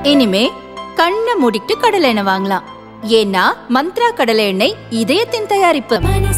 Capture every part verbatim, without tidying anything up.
இனிமே கண்ணை மூடிட்டு கடலை எண்ணெய் வாங்கலாம். ஏன்னா மந்த்ரா கடலை எண்ணெய் இதயத்தின் தயாரிப்பு.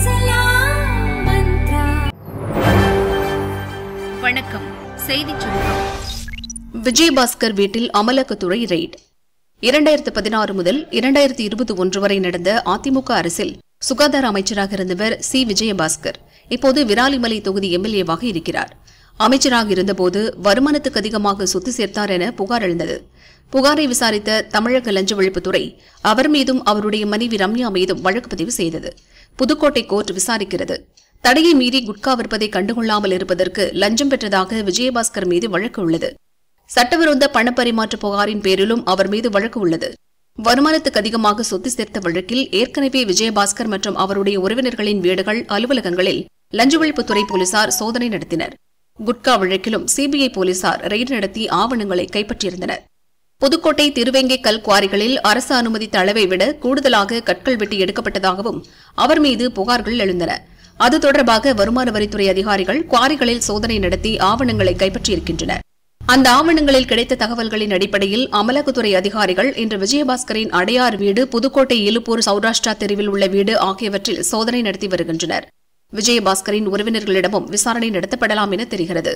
வணக்கம். செய்தி சுருக்கம். விஜயபாஸ்கர் வீட்டில் அமலாக்கத்துறை ரெய்ட். இரண்டாயிரத்து பதினாறு முதல் இரண்டாயிரத்து இருபத்தி ஒன்று வரை நடந்த அதிமுக அரசில் சுகாதார அமைச்சராக இருந்தவர் சி விஜயபாஸ்கர் இப்போது விராலிமலை தொகுதி எம்எல்ஏவாக இருக்கிறார். அமைச்சராக இருந்தபோது வருமானத்துக்கு அதிகமாக சொத்து சேர்த்தார் என புகார் எழுந்தது. புகாரை விசாரித்த தமிழக லஞ்ச ஒழிப்புத்துறை அவர் மீதும் அவருடைய மனைவி ரம்யா மீதும் வழக்கு பதிவு செய்தது. புதுக்கோட்டை கோர்ட் விசாரிக்கிறது. தடையை மீறி குட்கா விற்பதை கண்டுகொள்ளாமல் இருப்பதற்கு லஞ்சம் பெற்றதாக விஜயபாஸ்கர் மீது வழக்கு உள்ளது. சட்டவிரோத பணப்பரிமாற்ற புகாரின் பேரிலும் அவர் மீது வழக்கு உள்ளது. வருமானத்துக்கு அதிகமாக சொத்து சேர்த்த வழக்கில் ஏற்கனவே விஜயபாஸ்கர் மற்றும் அவருடைய உறவினர்களின் வீடுகள், அலுவலகங்களில் லஞ்ச ஒழிப்புத்துறை போலீசார் சோதனை நடத்தினர். குட்கா வழக்கிலும் சிபிஐ போலீசார் ரெய்டு நடத்தி ஆவணங்களை கைப்பற்றியிருந்தனர். புதுக்கோட்டை திருவேங்கை கல் குவாரிகளில் அரசு அனுமதித்த அளவை விட கூடுதலாக கற்கள் வெட்டி எடுக்கப்பட்டதாகவும் அவர் மீது புகார்கள் எழுந்தன. அது தொடர்பாக வருமான வரித்துறை அதிகாரிகள் குவாரிகளில் சோதனை நடத்தி ஆவணங்களை கைப்பற்றியிருக்கின்றனர். அந்த ஆவணங்களில் கிடைத்த தகவல்களின் அடிப்படையில் அமலாக்கத்துறை அதிகாரிகள் இன்று விஜயபாஸ்கரின் அடையார் வீடு, புதுக்கோட்டை இலுப்பூர் சௌராஷ்டிரா தெருவில் உள்ள வீடு ஆகியவற்றில் சோதனை நடத்தி வருகின்றனர். விஜயபாஸ்கரின் உறவினர்களிடமும் விசாரணை நடத்தப்படலாம் என தெரிகிறது.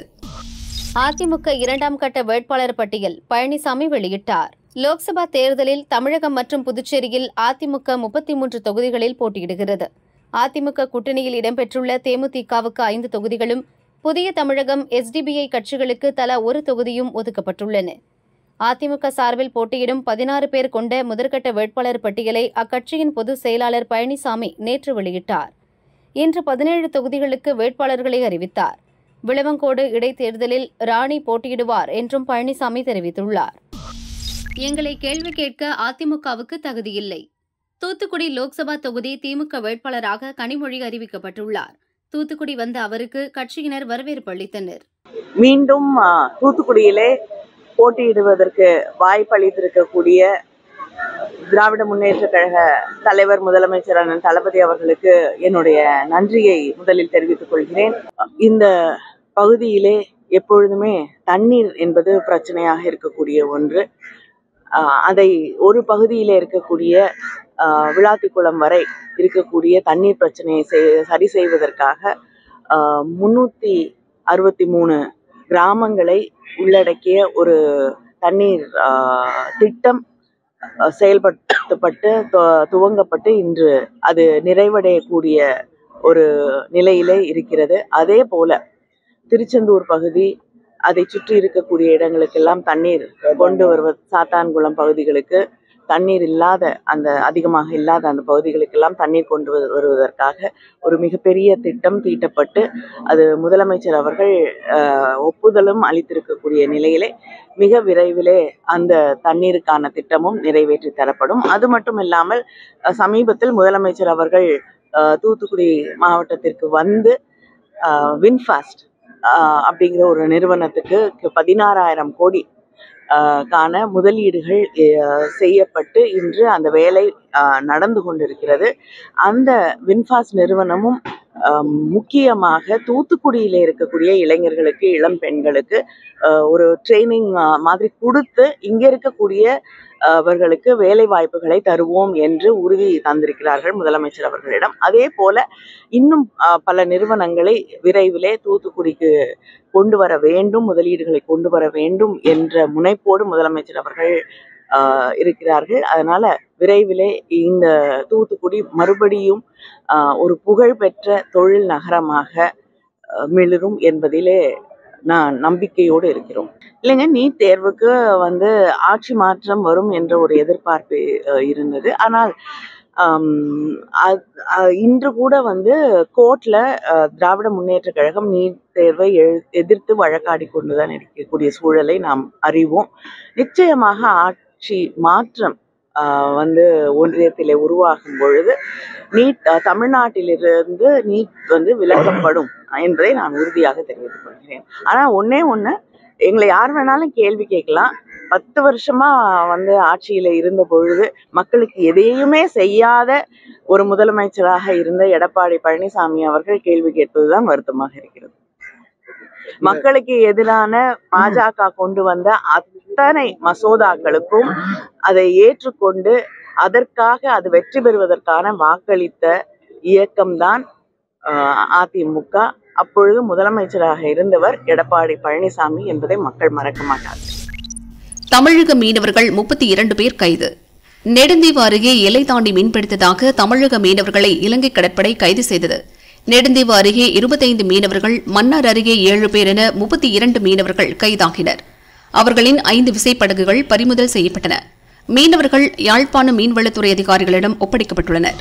அதிமுக இரண்டாம் கட்ட வேட்பாளர் பட்டியல் பழனிசாமி வெளியிட்டார். லோக்சபா தேர்தலில் தமிழகம் மற்றும் புதுச்சேரியில் அதிமுக முப்பத்தி மூன்று தொகுதிகளில் போட்டியிடுகிறது. அதிமுக கூட்டணியில் இடம்பெற்றுள்ள தேமுதிகவுக்கு ஐந்து தொகுதிகளும், புதிய தமிழகம், எஸ்டிபிஐ கட்சிகளுக்கு தலா ஒரு தொகுதியும் ஒதுக்கப்பட்டுள்ளன. அதிமுக சார்பில் போட்டியிடும் பதினாறு பேர் கொண்ட முதற்கட்ட வேட்பாளர் பட்டியலை அக்கட்சியின் பொதுச் செயலாளர் பழனிசாமி நேற்று வெளியிட்டார். இன்று பதினேழு தொகுதிகளுக்கு வேட்பாளர்களை அறிவித்தார். விளவங்கோடு இடைத்தேர்தலில் ராணி போட்டியிடுவார் என்றும் பழனிசாமி தெரிவித்துள்ளார். எங்களை கேள்வி கேட்க அதிமுகவுக்கு தகுதியில்லை. தூத்துக்குடி லோக்சபா தொகுதி திமுக வேட்பாளராக கனிமொழி அறிவிக்கப்பட்டுள்ளார். தூத்துக்குடி வந்த அவருக்கு கட்சியினர் வரவேற்பு அளித்தனர். மீண்டும் தூத்துக்குடியிலே போட்டியிடுவதற்கு வாய்ப்பளித்திருக்கக்கூடிய திராவிட முன்னேற்ற கழக தலைவர், முதலமைச்சர் அண்ணன் தளபதி அவர்களுக்கு என்னுடைய நன்றியை முதலில் தெரிவித்துக் கொள்கிறேன். இந்த பகுதியிலே எப்பொழுதுமே தண்ணீர் என்பது பிரச்சனையாக இருக்கக்கூடிய ஒன்று. அதை ஒரு பகுதியிலே இருக்கக்கூடிய விளாத்திக்குளம் வரை இருக்கக்கூடிய தண்ணீர் பிரச்சனையை சரி செய்வதற்காக முன்னூத்தி அறுபத்தி மூணு கிராமங்களை உள்ளடக்கிய ஒரு தண்ணீர் திட்டம் செயல்படுத்தப்பட்டு துவங்கப்பட்டு இன்று அது நிறைவடையக்கூடிய ஒரு நிலையிலே இருக்கிறது. அதே போல திருச்செந்தூர் பகுதி, அதை சுற்றி இருக்கக்கூடிய இடங்களுக்கெல்லாம் தண்ணீர் கொண்டு வருவது, சாத்தான்குளம் பகுதிகளுக்கு தண்ணீர் இல்லாத அந்த அதிகமாக இல்லாத அந்த பகுதிகளுக்கெல்லாம் தண்ணீர் கொண்டு வருவதற்காக ஒரு மிகப்பெரிய திட்டம் தீட்டப்பட்டு அது முதலமைச்சர் அவர்கள் ஒப்புதலும் அளித்திருக்கக்கூடிய நிலையிலே மிக விரைவிலே அந்த தண்ணீருக்கான திட்டமும் நிறைவேற்றி தரப்படும். அது மட்டும் இல்லாமல் சமீபத்தில் முதலமைச்சர் அவர்கள் தூத்துக்குடி மாவட்டத்திற்கு வந்து வின்ஃபாஸ்ட் அப்படிங்கிற ஒரு நிறுவனத்துக்கு பதினாறாயிரம் கோடி கான முதலீடுகள் செய்யப்பட்டு இன்று அந்த வேலை நடந்து கொண்டிருக்கிறது. அந்த வின்ஃபாஸ்ட் நிறுவனமும் முக்கியமாக தூத்துக்குடியில இருக்கக்கூடிய இளைஞர்களுக்கு, இளம் பெண்களுக்கு ஒரு ட்ரைனிங் மாதிரி கொடுத்து இங்க இருக்கக்கூடிய அவர்களுக்கு வேலை வாய்ப்புகளை தருவோம் என்று உறுதி தந்திருக்கிறார்கள் முதலமைச்சர் அவர்களிடம். அதே போல இன்னும் பல நிறுவனங்களை விரைவிலே தூத்துக்குடிக்கு கொண்டு வர வேண்டும், முதலீடுகளை கொண்டு வர வேண்டும் என்ற முனைப்போடு முதலமைச்சர் அவர்கள் இருக்கிறார்கள். அதனால விரைவிலே இந்த தூத்துக்குடி மறுபடியும் ஒரு புகழ்பெற்ற தொழில் நகரமாக மிளிரும் என்பதிலே நான் நம்பிக்கையோடு இருக்கிறோம். இல்லைங்க, நீட் தேர்வுக்கு வந்து ஆட்சி மாற்றம் வரும் என்ற ஒரு எதிர்பார்ப்பு இருந்தது. ஆனால் இன்று கூட வந்து கோர்ட்ல திராவிட முன்னேற்ற கழகம் நீட் தேர்வை எதிர்த்து வழக்காடி கொண்டுதான் இருக்கக்கூடிய சூழலை நாம் அறிவோம். நிச்சயமாக ஆட்சி மாற்றம் வந்து ஒன்றியத்திலே உருவாகும் பொழுது நீட் தமிழ்நாட்டிலிருந்து நீட் வந்து விலக்கப்படும் என்பதை நான் உறுதியாக தெரிவித்துக் கொள்கிறேன். ஆனா ஒன்னே ஒண்ணு, எங்களை யார் வேணாலும் கேள்வி கேட்கலாம். பத்து வருஷமா வந்து ஆட்சியில இருந்த பொழுது மக்களுக்கு எதையுமே செய்யாத ஒரு முதலமைச்சராக இருந்த எடப்பாடி பழனிசாமி அவர்கள் கேள்வி கேட்பதுதான் வருத்தமாக இருக்கிறது. மக்களுக்கு எதிரான பாஜக கொண்டு வந்த அத்தனை மசோதாக்களுக்கும் அதை ஏற்றுக்கொண்டு அதற்காக அது வெற்றி பெறுவதற்கான வாக்களித்த இயக்கம்தான் அதிமுக. அப்பொழுது முதலமைச்சராக இருந்தவர் எடப்பாடி பழனிசாமி என்பதை மக்கள் மறக்க மாட்டார்கள். தமிழக மீனவர்கள் முப்பத்தி இரண்டு பேர் கைது. நெடுந்தீவு அருகே எல்லை தாண்டி மீன்பிடித்ததாக தமிழக மீனவர்களை இலங்கை கடற்படை கைது செய்தது. நெடுந்தீவு அருகே இருபத்தைந்து மீனவர்கள், மன்னார் அருகே ஏழு பேர் என முப்பத்தி இரண்டு மீனவர்கள் கைதாகினர். அவர்களின் ஐந்து விசைப்படகுகள் பறிமுதல் செய்யப்பட்டன. மீனவர்கள் யாழ்ப்பாண மீன்வளத்துறை அதிகாரிகளிடம் ஒப்படைக்கப்பட்டுள்ளனர்.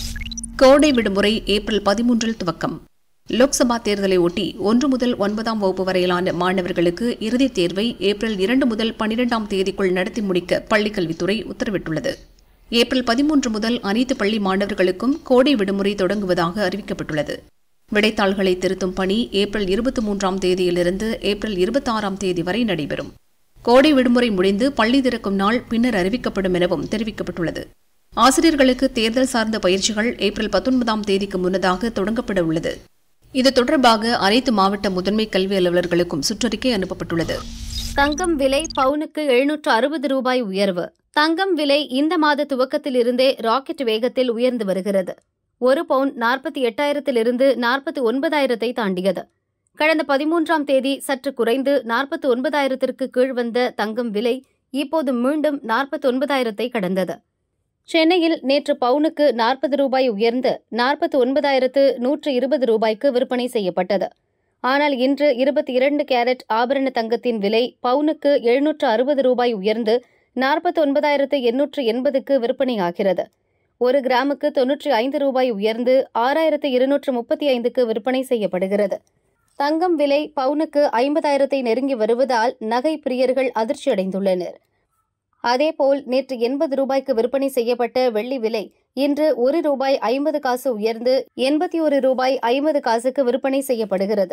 கோடை விடுமுறை ஏப்ரல் பதிமூன்றில் துவக்கம். லோக்சபா தேர்தலை ஒட்டி ஒன்று முதல் ஒன்பதாம் வகுப்பு வரையிலான மாணவர்களுக்கு இறுதித் தேர்வை ஏப்ரல் இரண்டு முதல் பனிரெண்டாம் தேதிக்குள் நடத்தி முடிக்க பள்ளிக்கல்வித்துறை உத்தரவிட்டுள்ளது. ஏப்ரல் பதிமூன்று முதல் அனைத்து பள்ளி மாணவர்களுக்கும் கோடை விடுமுறை தொடங்குவதாக அறிவிக்கப்பட்டுள்ளது. விடைத்தாள்களை திருத்தும் பணி ஏப்ரல் இருபத்தி மூன்றாம் தேதியிலிருந்து ஏப்ரல் இருபத்தாறாம் தேதி வரை நடைபெறும். கோடை விடுமுறை முடிந்து பள்ளி திறக்கும் நாள் பின்னர் அறிவிக்கப்படும் எனவும் தெரிவிக்கப்பட்டுள்ளது. ஆசிரியர்களுக்கு தேர்தல் சார்ந்த பயிற்சிகள் ஏப்ரல் பத்தொன்பதாம் தேதிக்கு முன்னதாக தொடங்கப்பட உள்ளது. இது தொடர்பாக அனைத்து மாவட்ட முதன்மை கல்வி அலுவலர்களுக்கும் சுற்றறிக்கை அனுப்பப்பட்டுள்ளது. தங்கம் விலை பவுனுக்கு எழுநூற்று அறுபது ரூபாய் உயர்வு. தங்கம் விலை இந்த மாத துவக்கத்தில் இருந்தே ராக்கெட் வேகத்தில் உயர்ந்து வருகிறது. ஒரு பவுன் நாற்பத்தி எட்டாயிரத்திலிருந்து நாற்பத்தி ஒன்பதாயிரத்தை தாண்டியது. கடந்த பதிமூன்றாம் தேதி சற்று குறைந்து நாற்பத்தி ஒன்பதாயிரத்திற்கு கீழ் வந்த தங்கம் விலை இப்போது மீண்டும் நாற்பத்தி ஒன்பதாயிரத்தை கடந்தது. சென்னையில் நேற்று பவுனுக்கு நாற்பது ரூபாய் உயர்ந்து நாற்பத்தி ஒன்பதாயிரத்து நூற்று இருபது ரூபாய்க்கு விற்பனை செய்யப்பட்டது. ஆனால் இன்று இருபத்தி இரண்டு கேரட் ஆபரண தங்கத்தின் விலை பவுனுக்கு எழுநூற்று அறுபது ரூபாய் உயர்ந்து நாற்பத்தி ஒன்பதாயிரத்து எண்ணூற்று எண்பதுக்கு விற்பனையாகிறது. ஒரு கிராமுக்கு தொன்னூற்றி ஐந்து ரூபாய் உயர்ந்து ஆறாயிரத்து இருநூற்று முப்பத்தி ஐந்துக்கு விற்பனை செய்யப்படுகிறது. தங்கம் விலை பவுனுக்கு ஐம்பதாயிரத்தை நெருங்கி வருவதால் நகை பிரியர்கள் அதிர்ச்சியடைந்துள்ளனர். அதேபோல் நேற்று எண்பது ரூபாய்க்கு விற்பனை செய்யப்பட்ட வெள்ளி விலை இன்று ஒரு ரூபாய் ஐம்பது காசு உயர்ந்து எண்பத்தி ஒரு ரூபாய் ஐம்பது காசுக்கு விற்பனை செய்யப்படுகிறது.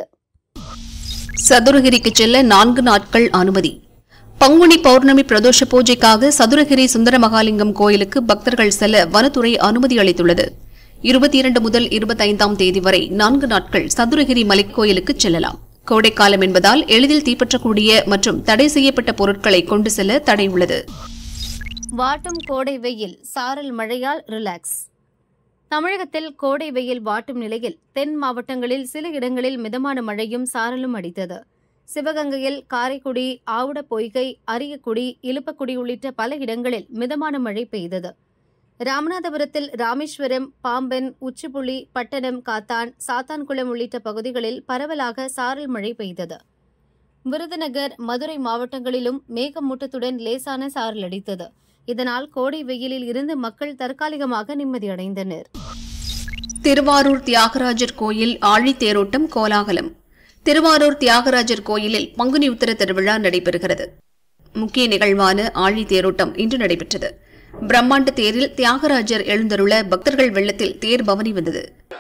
சதுரகிரிக்கு செல்ல நான்கு நாட்கள் அனுமதி. பங்குனி பௌர்ணமி பிரதோஷ பூஜைக்காக சதுரகிரி சுந்தரமகாலிங்கம் கோயிலுக்கு பக்தர்கள் செல்ல வனத்துறை அனுமதி அளித்துள்ளது. இருபத்தி இரண்டு முதல் இருபத்தைந்தாம் தேதி வரை நான்கு நாட்கள் சதுரகிரி மலைக்கோயிலுக்கு செல்லலாம். கோடைக்காலம் என்பதால் எளிதில் தீப்பற்றக்கூடிய மற்றும் தடை செய்யப்பட்ட பொருட்களை கொண்டு செல்ல தடை உள்ளது. வாட்டும் கோடை வெயில், சாரல் மழையால் ரிலாக்ஸ். தமிழகத்தில் கோடை வெயில் வாட்டும் நிலையில் தென் மாவட்டங்களில் சில இடங்களில் மிதமான மழையும் சாரலும் அடித்தது. சிவகங்கையில் காரைக்குடி, ஆவுட பொய்கை, அரியக்குடி, இலுப்பக்குடி உள்ளிட்ட பல இடங்களில் மிதமான மழை பெய்தது. ராமநாதபுரத்தில் ராமேஸ்வரம், பாம்பன், உச்சிப்புளி, பட்டணம், காத்தான், சாத்தான்குளம் உள்ளிட்ட பகுதிகளில் பரவலாக சாரல் மழை பெய்தது. விருதுநகர், மதுரை மாவட்டங்களிலும் மேகமூட்டத்துடன் லேசான சாரல் அடித்தது. இதனால் கோடை வெயிலில் இருந்து மக்கள் தற்காலிகமாக நிம்மதியடைந்தனர். திருவாரூர் தியாகராஜர் கோயில் ஆழித்தேரோட்டம் கோலாகலம். திருவாரூர் தியாகராஜர் கோயிலில் பங்குனி உத்திர திருவிழா நடைபெறுகிறது. முக்கிய நிகழ்வான ஆழித்தேரோட்டம் இன்று நடைபெற்றது. பிரம்மாண்ட தேரில் தியாகராஜர் எழுந்தருள பக்தர்கள் வெள்ளத்தில் தேர் பவனி வந்தது.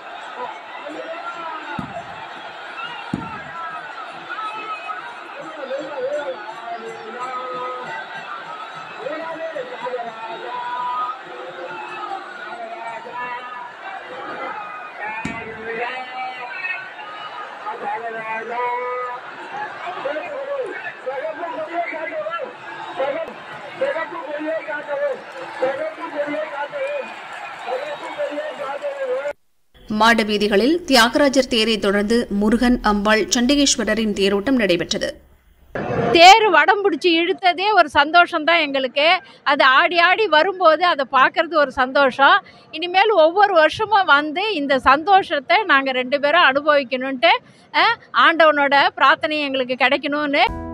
மாட வீதிகளில் தியாகராஜர் தேரை தொடர்ந்து முருகன், அம்பாள், சண்டிகேஸ்வரரின் தேரோட்டம் நடைபெற்றது. தேர் வடம் பிடிச்சி இழுத்ததே ஒரு சந்தோஷம் தான் எங்களுக்கு. அது ஆடி ஆடி வரும்போது அதை பார்க்கறது ஒரு சந்தோஷம். இனிமேல் ஒவ்வொரு வருஷமும் வந்து இந்த சந்தோஷத்தை நாங்கள் ரெண்டு பேரும் அனுபவிக்கணுன்ட்டு ஆண்டவனோட பிரார்த்தனை எங்களுக்கு கிடைக்கணும்னு